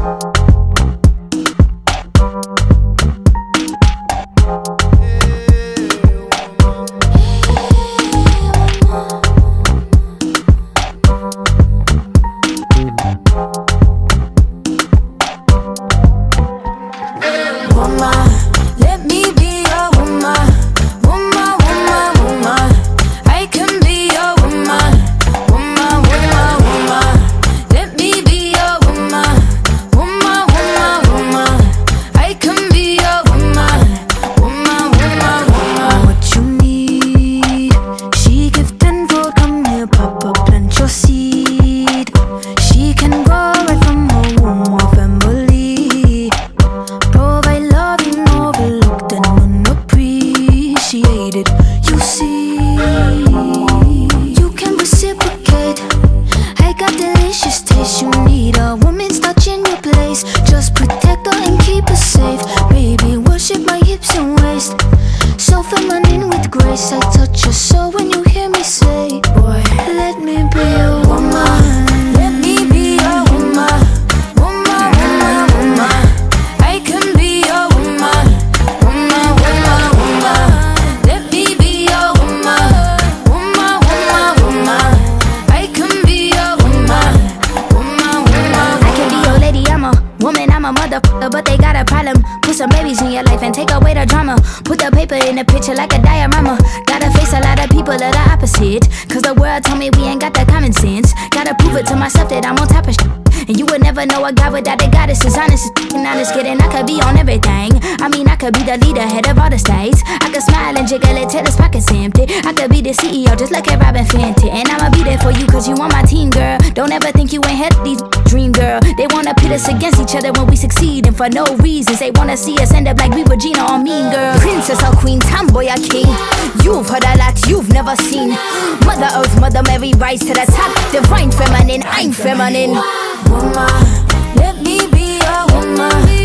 You see, you can reciprocate. I got delicious taste. You need a woman's touch in your place. Just protect her and keep her safe. Baby, worship my hips and waist. So feminine with grace. I touch your soul when you hear me say, boy, let me be a woman. Let me be a woman. Woman, woman, woman. I can be a woman. Woman, woman, woman. Let me be a woman. Woman, woman, woman. I can be a woman. Woman, woman. I can be your lady, I'm a woman, I'm a motherfucker, but they got a problem. Put some babies in your life and take away the drama. Put the paper in the picture like a diorama. Gotta face a lot of people that are opposite, cause the world told me we ain't got that common sense. Gotta prove it to myself that I'm on top of shit. And you would never know a guy without a goddess is honest and honest kidding. I could be on everything. I mean, I could be the leader, head of all the states. I could smile and jiggle it till his pockets empty. I could be the CEO just like a Robin Fenty. And I'ma be there for you cause you on my team, girl. Don't ever think you ain't had these dream, girl. They wanna pit us against each other when we succeed, and for no reasons. They wanna see us end up like we were Gina or Mean Girl. Princess or queen, tomboy or king. You've heard a lot you've never seen. Mother Earth, Mother Mary, rise to the top. Divine feminine, I'm feminine. Woman, let me be a woman.